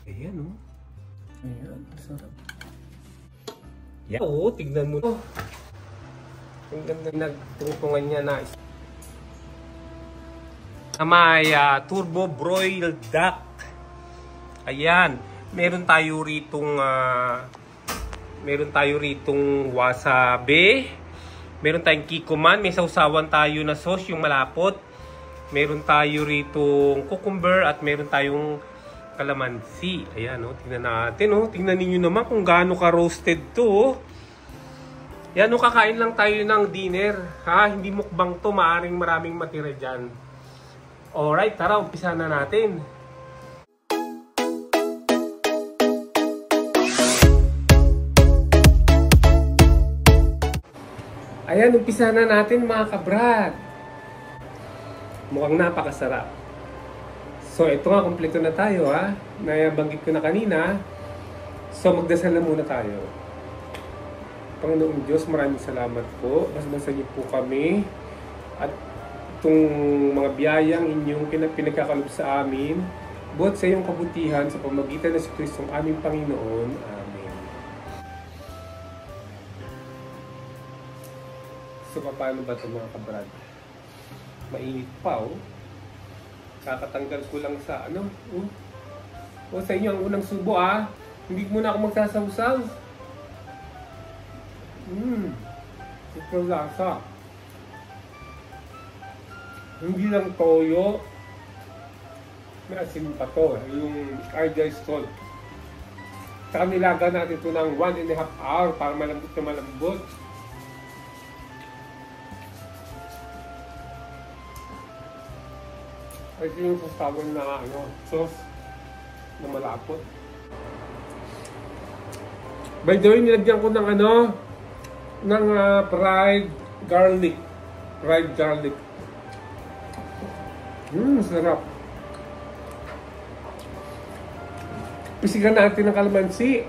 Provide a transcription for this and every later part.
Ayan, oh. Ayan, sarap. Yan. Oo, tignan mo. Oh. Ang ganda nagtungtungan niya na. May turbo broiled duck. Ayan. Meron tayo ritong wasabi. Meron tayong kikoman. May sausawan tayo na sauce, yung malapot. Meron tayo ritong cucumber at meron tayong kalamansi. Ayan, oh, tingnan natin, oh. Tingnan niyo naman kung gaano ka-roasted to, oh. Yan, oh, kakain lang tayo ng dinner, ha? Hindi mukbang to, maaring maraming matira dyan. Alright, tara, umpisa na natin. Ayan, umpisa na natin mga kabrad. Mukhang napakasarap. So, ito nga, kompleto na tayo, ha. Nabanggit ko na kanina. So, magdasal na muna tayo. Panginoong Diyos, maraming salamat po. Basbasan niyo po kami. At itong mga biyayang inyong pinagkakalob sa amin, buhat sa iyong kabutihan sa pamagitan ng si Kristong aming Panginoon. Amen. So, paano ba ito mga kabrad? Mainit pa, oh. Kakatanggal ko lang sa ano. O sa inyo ang unang subo, ah. Hindi muna ako magsasawsaw. Ito lasa. Hindi lang toyo. May asin pa to. Yung iodized salt. Saka nilaga natin ito ng 1.5 hour para malambot na malambot. Ito yung sasawan na sauce na malapot. By the way, nilagyan ko ng ng fried garlic. Fried garlic. Sarap. Pisigan natin ng kalamansi.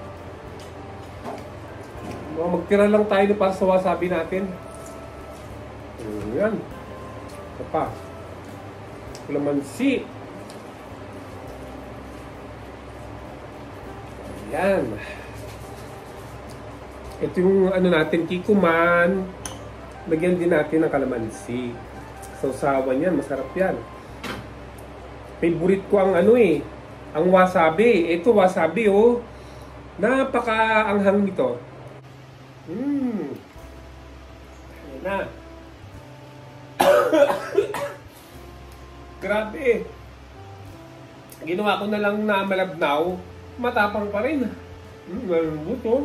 Magtira lang tayo para sa wasabi natin. Ayan. Ito pa. Kalamansi. Ayan. Ito yung natin, kikuman. Lagyan din natin ng kalamansi. Sausawan yan, masarap yan. Favorite ko ang ang wasabi. Ito wasabi, oh. Napaka-anghang nito. Ayan na. Grabe. Ginawa ko na lang na malabnaw. Matapang pa rin. Malambot, oh.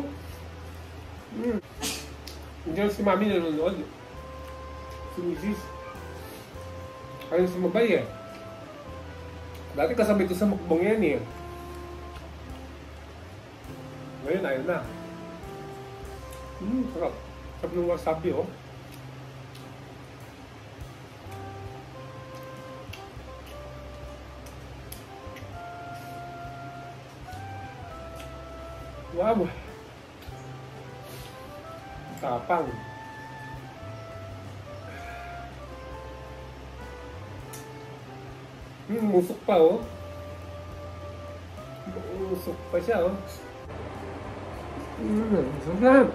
Diyan si Mami nanonood. Si Mrs. Ayun sumabay, eh. Dati kasabay ko sa mukbang yan, eh. Ngayon, ayun na. Sarap. Sarap ng wasabi, oh. Wow! Tapang. Musok pa, oh. Musok pa siya, oh. Sarap.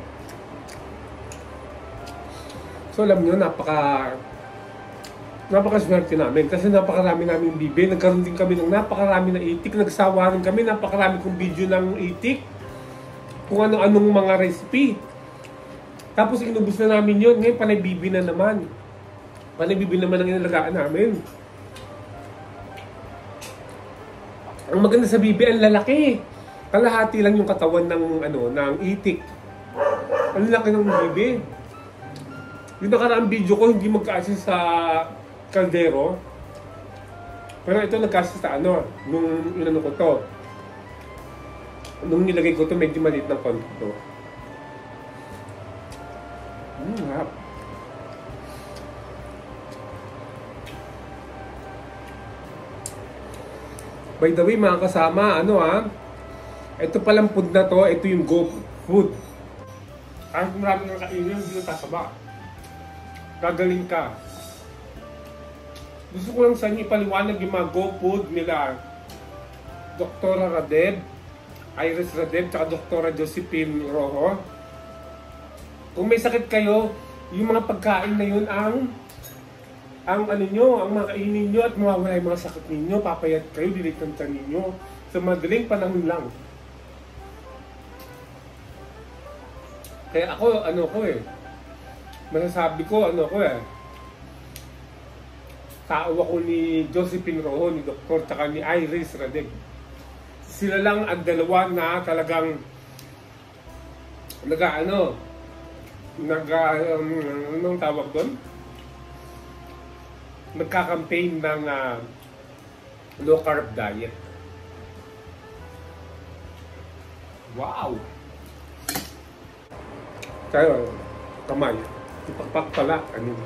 So, alam nyo, napakaswerte namin kasi napakarami namin bibi. Nagkaroon din kami ng napakarami na itik. Nagsawa rin kami, napakarami kong video ng itik. Kung ano-anong mga recipe. Tapos inubos na namin yun. Ngayon panay-bibi na naman. Panay-bibi naman ang inalagaan namin. Ang maganda sa bibi, ang lalaki. Kalahati lang yung katawan ng ng itik. Ang laki ng bibi. Yung nakaraang video ko, hindi magkasya sa kaldero. Pero ito nagkasya sa nung inano ko to. Nung nilagay ko to, medyo maliit ng konti to. Harap. By the way, mga kasama, ito palang food na to, ito yung Go Food. Kahit marami nang kainin, hindi na tataba. Gagaling ka. Gusto ko lang sa inyo ipaliwanag yung mga Go Food nila. Doktora Radeb, Iris Radeb, tsaka Doktora Josephine Rojo. Kung may sakit kayo, yung mga pagkain na yun ang ano nyo, ang makainin nyo at mawawala yung mga sakit ninyo, papayat kayo, dilikanta ninyo sa madaling panahon lang. Kaya ako, masasabi ko, tao ako ni Josephine Rojo, ni Doktor, tsaka ni Iris Radeb. Sila lang ang dalawa na talagang anong tawag doon? Nagka-campaign ng low carb diet. Wow! Kaya, kamay. Ipakpak pala.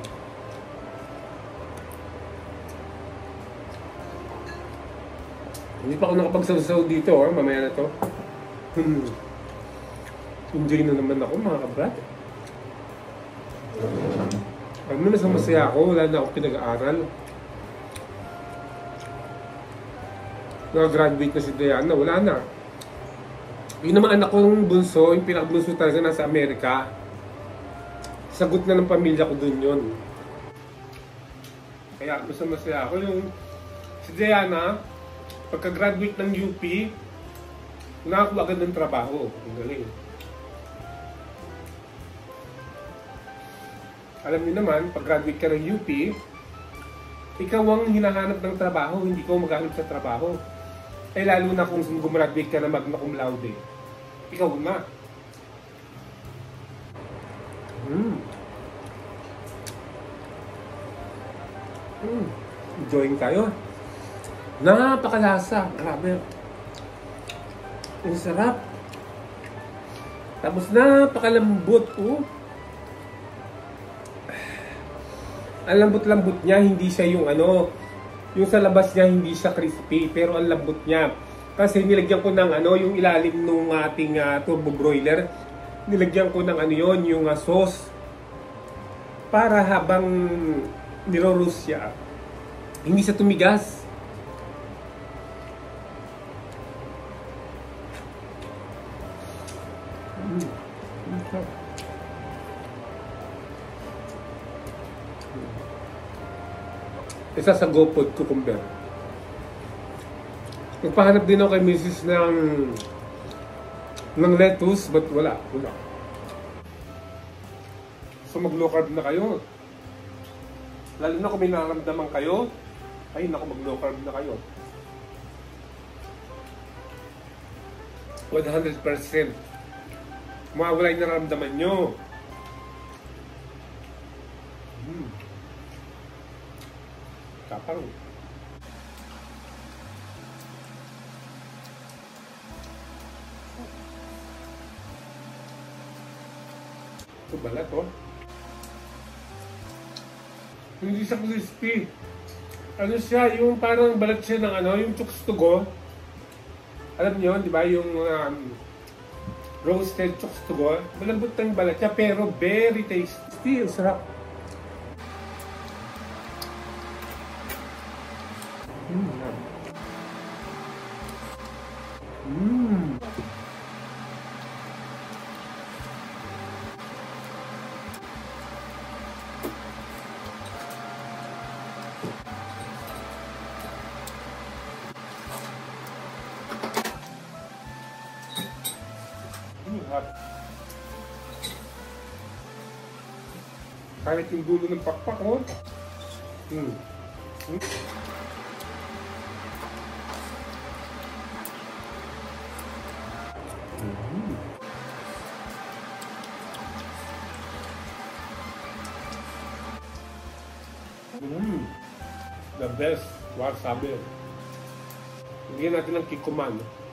Hindi pa ako nakapagsasaw dito, mamaya na to. Enjoy na naman ako, mga kabrat. Alam mo, nasa masaya ako, wala na ako pinag-aaral. Nag-graduate na si Diana, wala na. Yung naman anak kong bunso, yung pinakabunso talaga nasa Amerika. Sagot na ng pamilya ko dun yun. Kaya masaya ako. Yung si Diana, pagka-graduate ng UP, nakakuha agad ng trabaho. Ang galing. Alam niyo naman, pag-graduate ka ng UP, ikaw ang hinahanap ng trabaho, hindi ko maghanap sa trabaho. Eh lalo na kung gumraduate ka na magna cum laude. Ikaw na. Enjoying tayo. Napakalasa. Grabe. Ang sarap. Tapos napakalambot. Ang lambot-lambot niya, hindi siya yung yung sa labas niya hindi siya crispy, pero ang lambot niya. Kasi nilagyan ko ng yung ilalim ng ating turbo broiler. Nilagyan ko ng yung sauce. Para habang niro-roast siya, hindi siya tumigas. Isa sa GoPod cucumber. Nagpahanap din ako kay Mrs. ng lettuce, but wala. So mag-low carb na kayo. Lalo na kung may nararamdaman kayo, ay naku, mag-low carb na kayo. 100%. Mawawala yung nararamdaman nyo. Kapang. Ito balat, Hindi siya crispy. Ano siya, yung parang balat siya ng yung chooks to go. Alam niyo, di ba, yung roasted chooks to go. Malambot na yung balat niya, pero very tasty. Sarap. Kahit yung dulo ng pakpak, The best wasabi. Lagyan natin ng kikuman.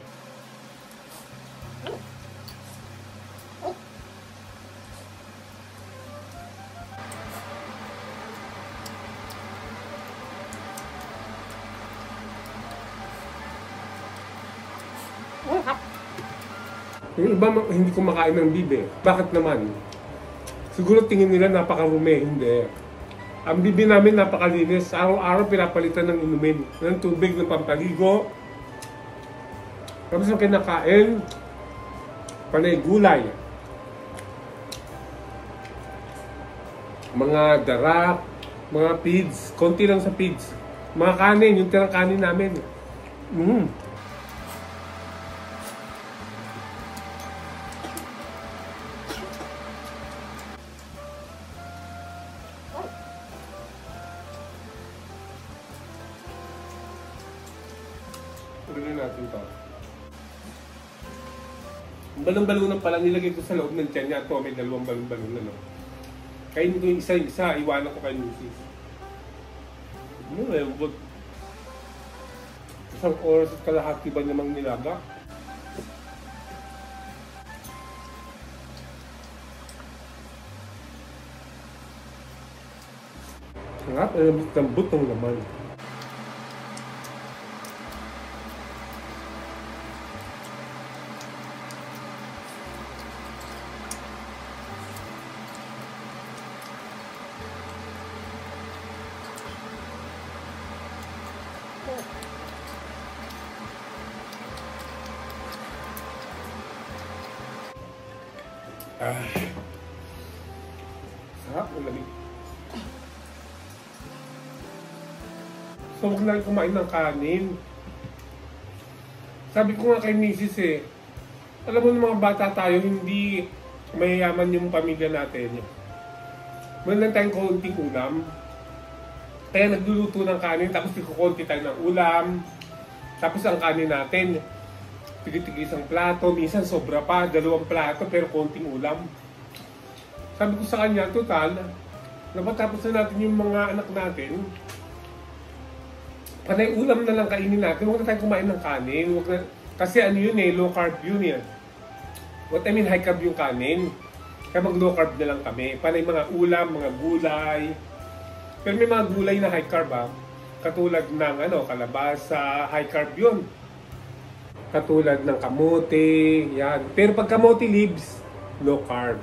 Yung iba hindi kumakain ng bibe. Bakit naman? Siguro tingin nila napakarumi. Hindi. Ang bibe namin napakalinis. Araw-araw pinapalitan ng inumin. Ng tubig, ng pampaligo. Tapos yung kinakain, panay gulay. Mga darak, mga feeds, konti lang sa feeds. Mga kanin, yung tirang kanin namin. Tuloy natin to. Balon-balonan pala nilagay ko sa loob ng tiyan niya. Ito, may dalawang balon-balon na, no? Kainin ko yung isa, iwanan ko kay Mrs. Isang oras at kalahati ba namang nilaga? Sarap, lambot ng laman. Sarap, malamig. So, huwag lang kumain ng kanin. Sabi ko nga kay Mrs. alam mo ng mga bata tayo, hindi mayayaman yung pamilya natin. Meron lang tayong konting ulam. Kaya nagluluto ng kanin, tapos ikukunti tayo ng ulam. Tapos ang kanin natin, tigit-tigit isang plato, minsan sobra pa, 2 plato, pero konting ulam. Sabi ko sa kanya, total, napatapos na natin yung mga anak natin, panay ulam na lang kainin natin, huwag na tayong kumain ng kanin. Kasi ano yun low carb yun. What I mean, high carb yung kanin. Kaya mag low carb na lang kami. Panay mga ulam, mga gulay. Pero may mga gulay na high carb katulad ng kalabasa, high carb yun. Katulad ng kamote, yan. Pero pag kamote leaves, low carb.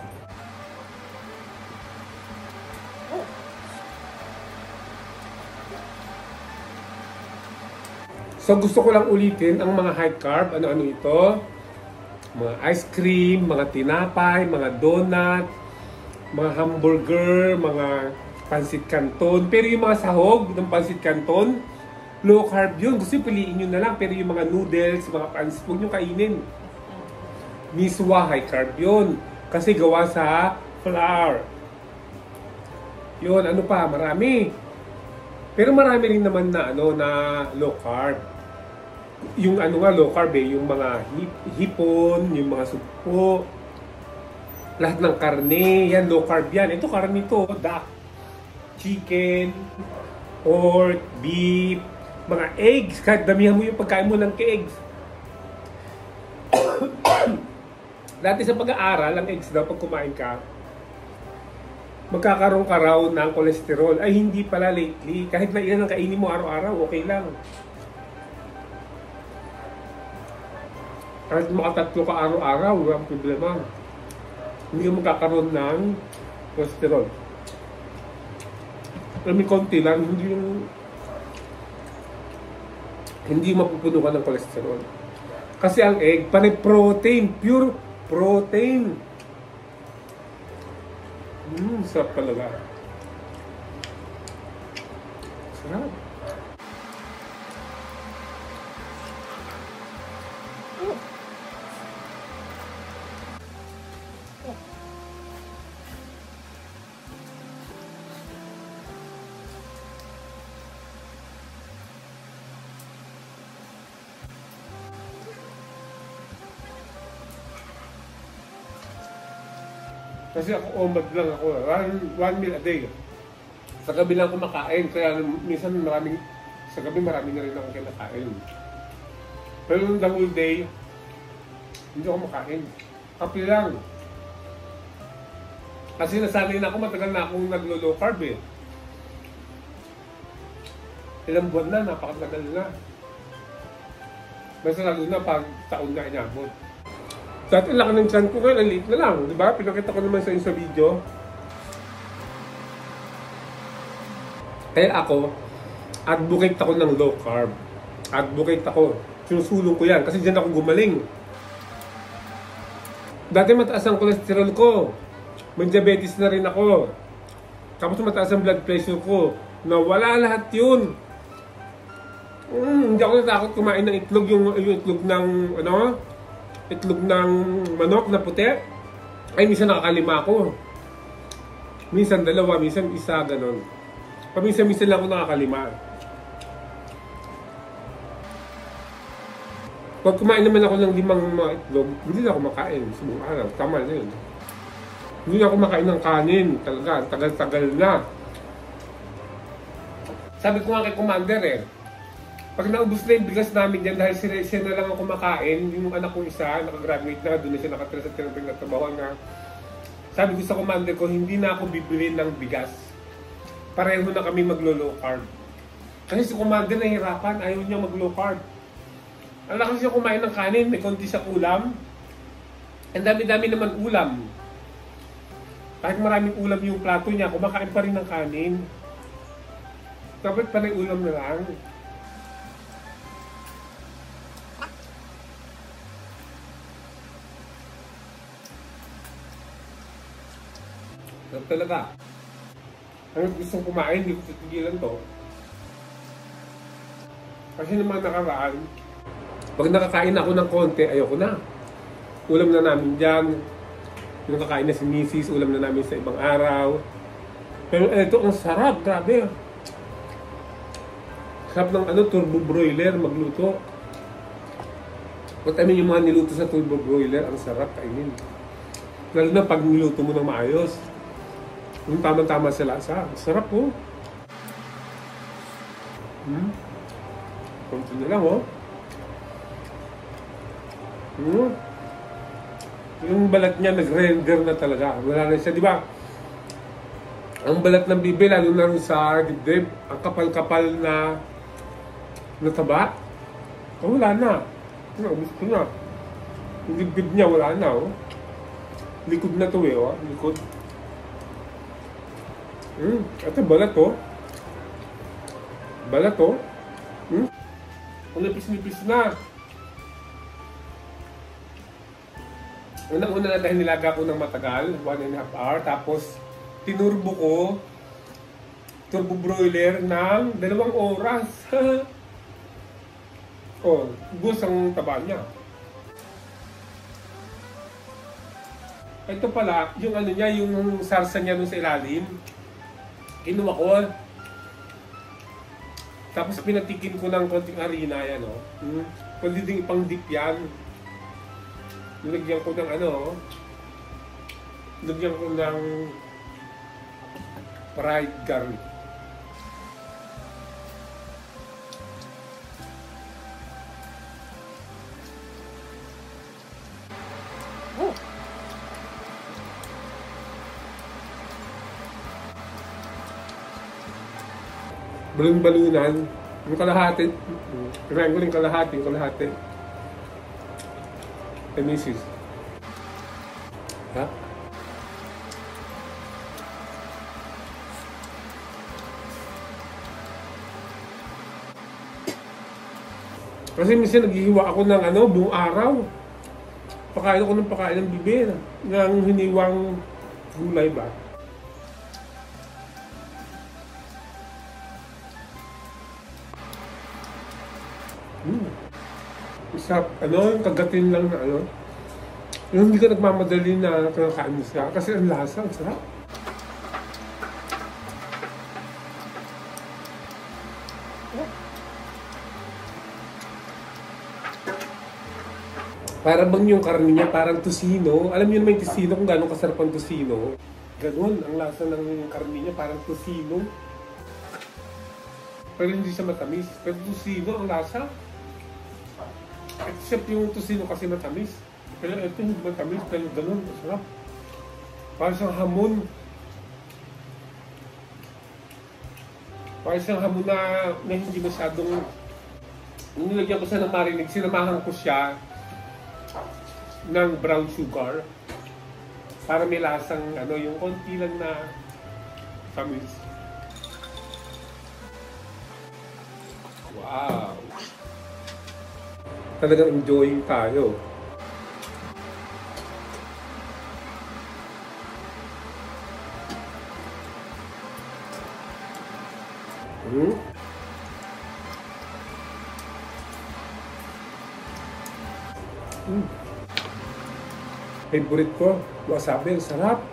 So gusto ko lang ulitin ang mga high carb, ano-ano ito. Mga ice cream, mga tinapay, mga donut, mga hamburger, mga pansit canton. Pero yung mga sahog ng pansit canton, low carb yun. Gusto yung piliin nyo na lang. Pero yung mga noodles, mga pansit, huwag nyo kainin. Miswa, high carb yun. Kasi gawa sa flour. Yun, ano pa, marami. Pero marami rin naman na, na low carb. Yung low carb yung mga hipon, yung mga supo, lahat ng karne, yan, low carb yan. Ito, karne to, duck, chicken, pork, beef, mga eggs, kahit damihan mo yung pagkain mo ng eggs. Dati sa pag-aaral, ang eggs daw, pag kumain ka, magkakaroon ka raw ng kolesterol. Ay, hindi pala lately. Kahit na ilan ang kainin mo araw-araw, okay lang. Kahit makatatlo ka araw-araw, walang problema. Hindi ka magkakaroon ng kolesterol. Pero may konti lang, hindi mapupuno ka ng kolesterol. Kasi ang egg, panay protein, pure protein. Sarap talaga. Sarap. Kasi ako, omad lang ako. One meal a day. Sa gabi lang kumakain. Kaya minsan sa gabi marami na rin ako kinakain. Pero the whole day, hindi ako makain. Kape lang. Kasi nasanay na ako, matagal na akong naglo-low carb Ilang buwan na, napakatagal na. Basta lalo na pag taon na inabot. Dati laki ng tiyan ko ngayon, ang liit na lang, di ba? Pinakita ko naman sa inyo sa video. Kaya ako, advocate ako ng low carb. Advocate ako. Sinusulong ko yan kasi dyan ako gumaling. Dati mataas ang cholesterol ko. May diabetes na rin ako. Tapos mataas ang blood pressure ko. Nawala lahat yun. Hindi ako natakot kumain ng itlog, yung itlog ng itlog ng manok na puti. Ay, minsan nakakalima ako. Minsan dalawa, minsan isa, ganon. Paminsan-minsan lang ako nakakalima. Pag kumain naman ako ng 5 mga itlog, hindi na ako makain sa buong araw. Tama na yun. Hindi na ako makain ng kanin. Talaga, tagal-tagal na. Sabi ko nga kay Commander pag naubos na yung bigas namin dyan dahil siya na lang ako kumakain, yung anak ko isa, nakagraduate na, doon na siya nakatira sa tinaping na trabaho na. Sabi ko sa Commander ko, hindi na ako bibili ng bigas. Pareho na kami maglo-low carb. Kasi si Commander nahihirapan, ayaw niya mag-low carb. Ang lakas siya kumain ng kanin, may konti sa ulam. Ang dami-dami naman ulam. Kahit maraming ulam yung plato niya, kumakain pa rin ng kanin. Dapat pa rin ulam na lang. Sarap talaga. Ang gustong kumain, hindi ko titigilan to. Kasi naman nakaraan, pag nakakain ako ng konti, ayoko na. Ulam na namin dyan. Yung nakakain na si Mrs., ulam na namin sa ibang araw. Pero ito, ang sarap, grabe. Sarap ng turbo broiler, magluto. At yung mga niluto sa turbo broiler, ang sarap kainin. Lalo na pag niluto mo ng maayos. Yung tama-tama sa lasa. Sarap po. Konti na lang Yung balat niya nag-render na talaga. Wala na siya, di ba? Ang balat ng bibi, lalo na rin sa dibdib, ang kapal-kapal na taba. Wala na. Gusto na. Yung dibdib niya, wala na. Likod na to likod. Ito balat Balat Ang nipis-nipis na. Unang-una na dahil nilaga ko ng matagal, 1.5 hour. Tapos tinurbo ko turbo broiler ng 2 oras. Ubos ang taba niya. Ito pala, yung niya, yung sarsa niya dun sa ilalim. Kinuha ko. Tapos pinatikin ko ng konting harina yan, Pwede din ipang dip yan. Nilagyan ko ng nilagyan ko ng fried garlic. Balon-balunan. Yung kalahati. Kinain ko rin kalahati. Hey, Mrs. Ha? Kasi minsan naghihiwa ako ng buong araw. Pakain ako ng pakain ng bibir. Ng hiniwang gulay ba? Isa, kagatin lang na yung hindi ka nagmamadali na kinakain mo siya kasi ang lasa, ang sarap. Para bang yung karne niya parang tocino. Alam niyo naman yung tocino kung gano'ng kasarap ang tocino. Ganun, ang lasa ng karne niya parang tocino. Pero hindi siya matamis. Pero tocino ang lasa. Except yung tocino kasi matamis. Pero ito hindi matamis, pero ganun, masarap. Parang siyang hamon. Parang siyang hamon na hindi masyadong... Nilagyan ko siya ng marinig, sinamahan ko siya ng brown sugar. Para may lasang, yung konti lang na tamis. Wow! talagang enjoying tayo. Favorite ko, wasabi, ang sarap.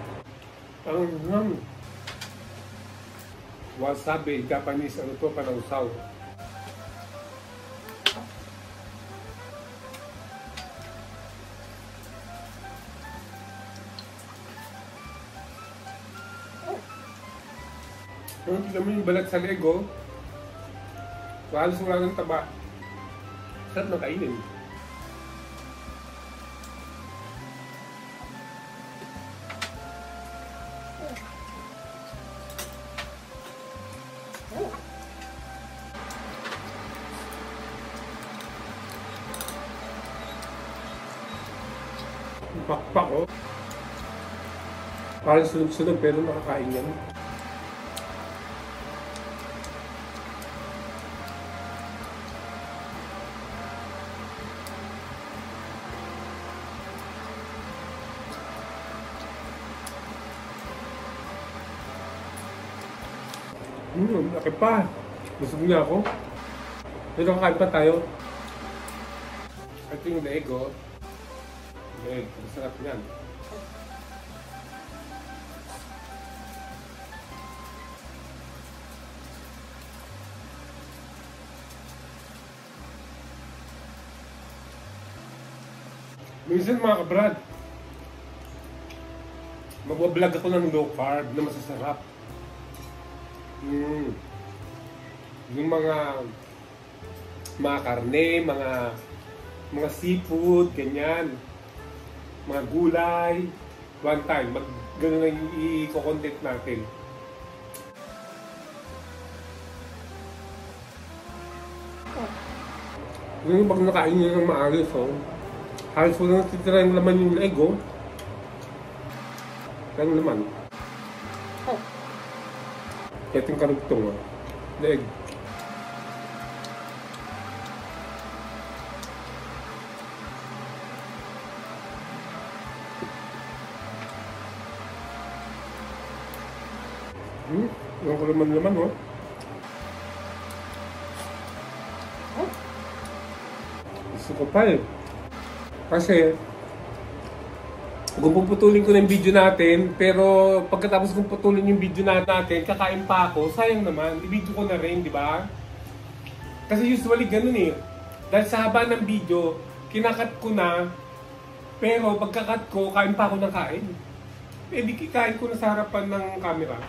Wasabi, Japanese, ano to, panausaw. Tignan mo yung balat sa Lego. Halos wala ng taba. Sarap na kainin. Pakpak, oh. Parang sunod-sunod pero makakain yan. Laki pa. Busog niya ako. Dito kakain pa tayo. Ito yung Lego. Leg, masarap yan. Minsan mga kabrad, magbablog ako ng low carb na masasarap. Yung mga karne, mga seafood, ganyan. Mga gulay. One time, gano'n na yung i-content natin. Yung pag nakain nyo ng maayos, oh. Halos wala natitira yung laman yung Lego. Yung laman. Ito yung karugtong, oh. Leg. Yung kalaman-laman, oh. Gusto ko pa eh. Kasi, kung puputulin ko na yung video natin, pero pagkatapos kong putulin yung video natin, kakain pa ako, sayang naman, i-video ko na rin, di ba? Kasi usually ganun eh. Dahil sa haba ng video, kinakat ko na, pero pagkakat ko, kain pa ako ng kain. Eh di kikain ko na sa harapan ng camera.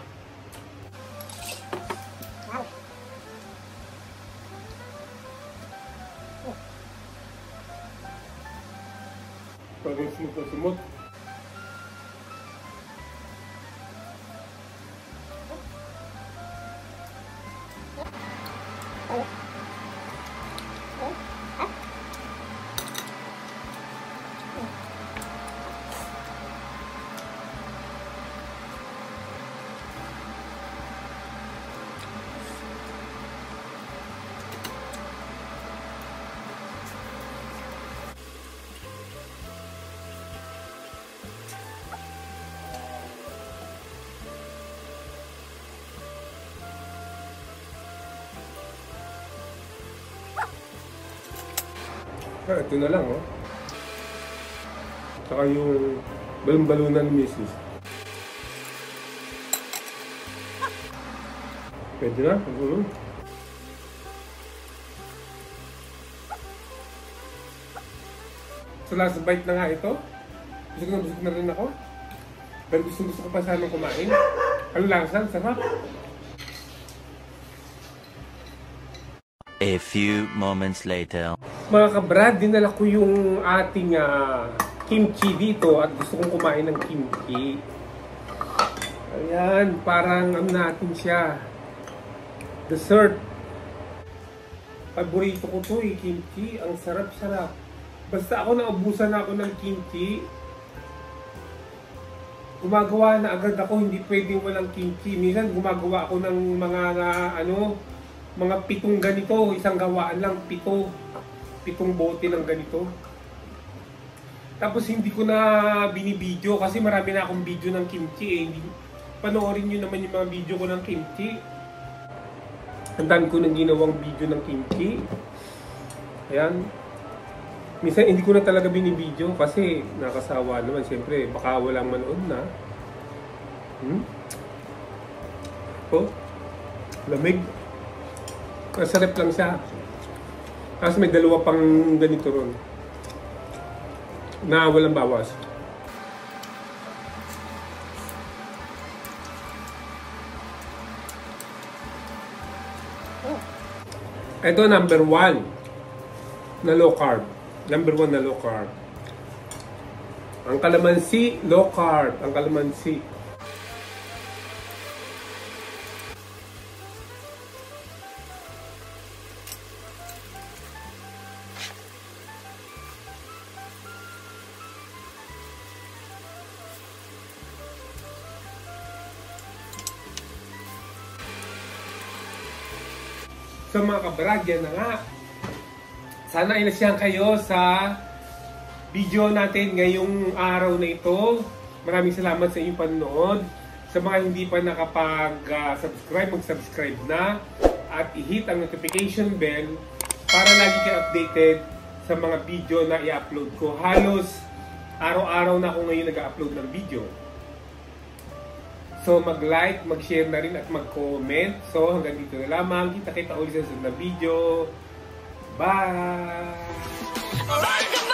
Parang sumot-sumot. Ito na lang, oh. Saka yung balon-balunan ni Mrs. Pwede na, pag-ulo. So last bite na nga ito. Busog na rin ako. Pero gusto ko pa sanang kumain. Ano lasa? Sarap. A few moments later. Mga kabrad, dinala ko yung ating kimchi dito at gusto kong kumain ng kimchi. Ayan, parang natin siya. Dessert. Paborito ko to eh, kimchi. Ang sarap-sarap. Basta ako naubusan ako ng kimchi, gumagawa na agad ako, hindi pwedeng walang kimchi. Minsan gumagawa ako ng mga 7 ganito, isang gawaan lang, 7. 7 bote ng ganito. Tapos hindi ko na binibideo kasi marami na akong video ng kimchi eh. Panoorin nyo naman yung mga video ko ng kimchi. Ang dami ko nang ginawang video ng kimchi. Ayan. Minsan hindi ko na talaga binibideo kasi nakasawa naman. Siyempre baka walang manood na. Oh, lamig. Masarap lang siya. Kasi may dalawa pang ganito ron na walang bawas. Ito number 1 na low carb. Number 1 na low carb. Ang kalamansi, low carb. Ang kalamansi. So mga kabrad, yan na nga. Sana ay nasiyang kayo sa video natin ngayong araw na ito. Maraming salamat sa inyong panonood. Sa mga hindi pa nakapag-subscribe, mag-subscribe na. At i-hit ang notification bell para lagi kayo updated sa mga video na i-upload ko. Halos araw-araw na ako ngayon nag-upload ng video. So mag-like, mag-share na rin at mag-comment. So hanggang dito na lamang. Kita-kita ulit sa susunod na video. Bye!